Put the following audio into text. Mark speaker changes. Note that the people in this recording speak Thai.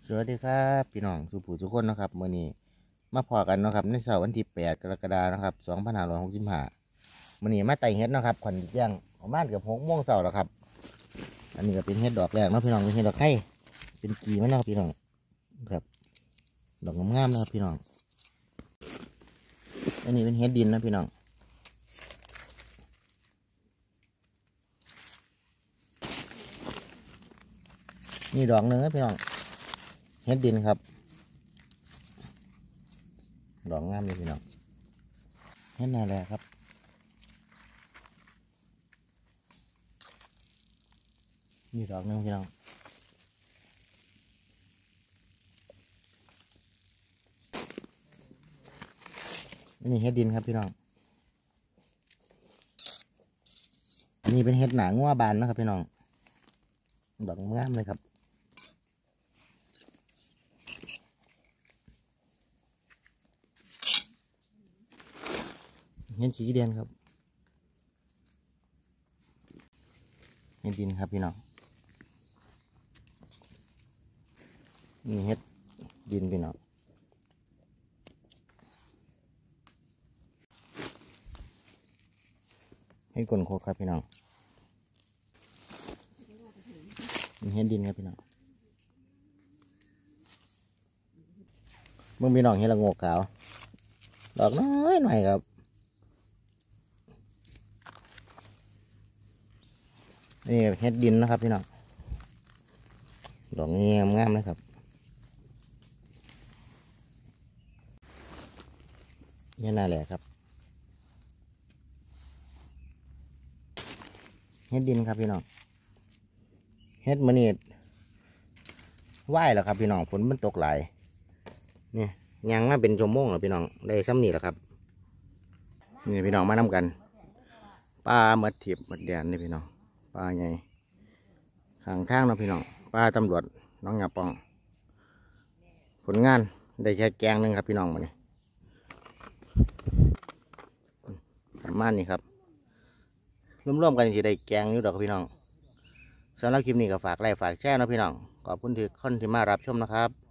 Speaker 1: สวัสดีครับพี่น้องสุผู้ทุกคนนะครับเมื่อนี้มาพอกันนะครับในเสาร์วันที่8กรกฎาคมนะครับ2565มื่อนี้มาไต่เฮ็ดนะครับขวัญแจ้งประมาณเกือบ6 โมงเช้าแล้วครับอันนี้ก็เป็นเฮ็ดดอกแรกนะพี่น้องเป็นเฮ็ดดอกไข่เป็นกีมันนะครับพี่น้องครับดอกงามๆนะครับพี่น้องอันนี้เป็นเฮ็ดดินนะพี่น้องนี่ดอกหนึ่งนะพี่น้องเฮ็ดดินครับดอกงามเลยพี่น้องเฮ็ดนาแลครับนี่ดอกหนึ่งพี่น้องนี่เฮ็ดดินครับพี่น้องอันนี้เป็นเฮ็ดหนางัวบานนะครับพี่น้องดอกงามเลยครับเฮ็ดขี้เดียนครับเฮ็ดดินครับพี่น้องนี่เฮ็ดดินพี่น้องเฮ็ดก้นโคกครับพี่น้องนี่เฮ็ดดินครับพี่น้องมึงพี่น้องเฮ็ดละโงกขาวดอกน้อยหน่อยครับนี่เฮ็ดดินนะครับพี่น้องดอกงามงามเลยครับนี่น่าแหละครับเฮ็ดดินครับพี่น้องเฮ็ดมันนี่ไหวแล้วครับพี่น้องฝนมันตกหลายนี่ยังมาเป็นชั่วโมงแล้วพี่น้องได้ซ้ำนี่แหละครับนี่พี่น้องมานำกันปลาหมดถิบหมดแดนนี่พี่น้องปลาใหญ่ข้างทางนะพี่น้องปลาตำรวจน้องหยาปองผลงานได้แค่แกงนึงครับพี่น้องมาเนี่ยประมาณนี้ครับร่วมๆกันที่ได้แกงอยู่ดอกพี่น้องสำหรับคลิปนี้ก็ฝากไลค์ฝากแชร์นะพี่น้องขอบคุณที่คนที่มารับชมนะครับ